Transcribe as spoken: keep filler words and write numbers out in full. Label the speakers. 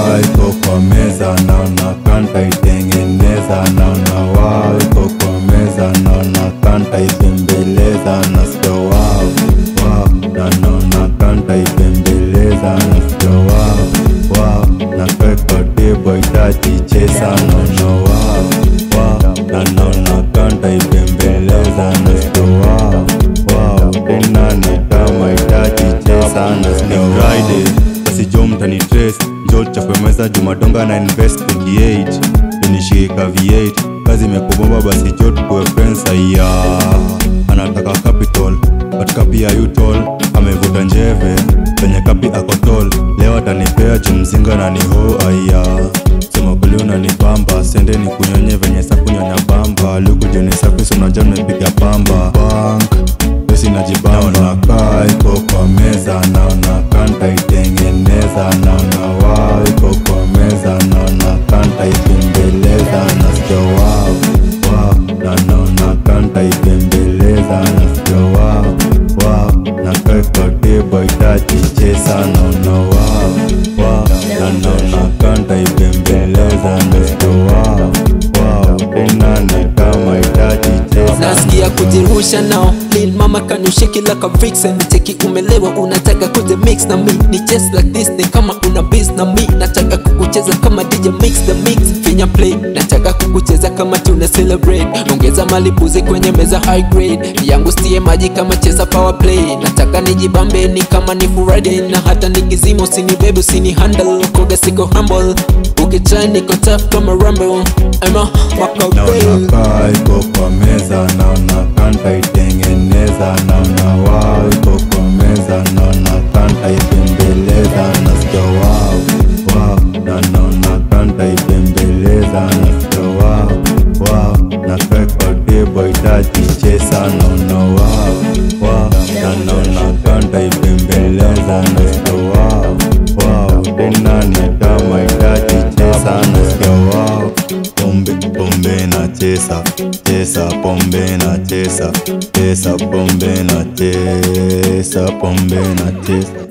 Speaker 1: kaa iko kwa meza naona kanta itengeneza, naona wow iko kwa meza naona kanta ibembeleza, nasikia wow wow, na naona kanta ibembeleza, nasikia wow wow, na kaa kwa table itajicheza, naona wow wow, na naona kanta ibembeleza, nasikia wow wow, tena ni kama itajicheza, nasikia Friday basi jo mtani trace njoo chafwe meza jumadonga na invest twenty-eight nishika V eight kazi imekubomba basi jo tukue friends aya anataka capital but kapi ya utol amevuta njeve penye kapi akotol leo atanipea chumzinga na niho aya sema kweli unanipamba sende ni kunyonye venye sapu nyonya bamba luku jeni safi sunaja nimepiga pamba bank pesi najibamba naona kaa iko kwa meza naona kanta itengeneza, naona wow iko kwa meza naona kanta ibembeleza, nasikia wow wow, na naona kanta ibembeleza, nasikia wow wow, na kaa kwa table itajicheza, naona wow wow, na naona kanta ibembeleza, nasikia wow wow, tena ni kama itajicheza,
Speaker 2: nasikia kujirusha nao Lil mama can you shake it like a vixen, cheki umelewa unataka kuje mix na mi ni just like this, ni kama una biz na mi nataka kukucheza kama D J mix the mix finya play, nataka kukucheza kama tuna celebrate, ongeza malipuzi kwenye meza high grade yangu stie maji kama cheza power play, nataka nijibambe ni kama ni Friday na hata nikizimo sini baby sini handle koga siko humble ukitry niko tough kama rumble Emma maka
Speaker 1: naona kaa iko kwa meza naona kanta itengeneza, naona wow iko kwa meza naona kanta ibembeleza, nasikia wow wow, na naona kanta ibembeleza, nasikia wow wow, na kaa kwa table itajicheza, naona wow wow, na naona kanta ibembeleza, nasikia wow wow, tena ni kama itajicheza, nasikia wow pombe pombe na chesa chesa pombe na chesa chesa pombe na chesa pombe na chesa